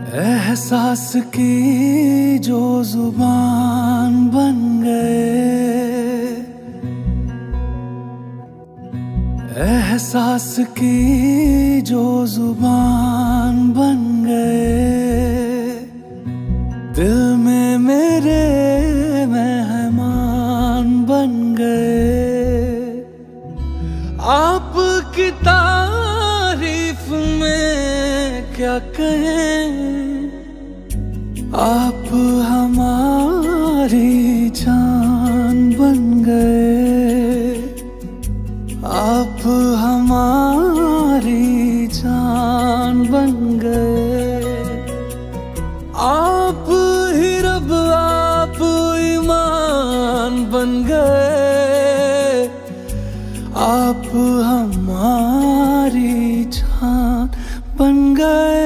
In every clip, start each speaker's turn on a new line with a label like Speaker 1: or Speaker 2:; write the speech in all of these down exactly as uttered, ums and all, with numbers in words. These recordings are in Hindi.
Speaker 1: एहसास की जो जुबान बन गए, एहसास की जो जुबान बन गए, दिल में मेरे मेहमान बन गए। आपकी तारीफ में क्या कहें, आप हमारी जान बन गए, आप हमारी जान बन गए। आप ही रब, आप ईमान बन गए, आप हमारी जान बन गए।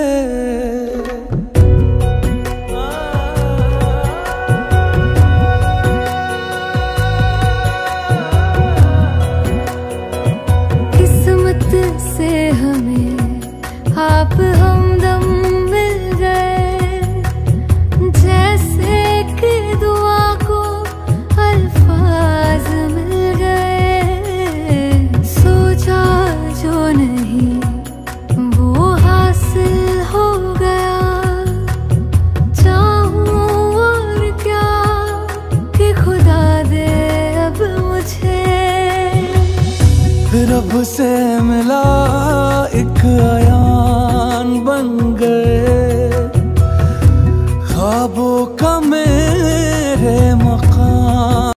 Speaker 2: से हमें आप हमदम मिल गए, जैसे कि दुआ को अल्फाज मिल गए। सोचा जो नहीं वो हासिल हो गया, चाहूं और क्या कि खुदा दे अब मुझे।
Speaker 1: रब से मिला एक अयान बन गए, ख्वाबों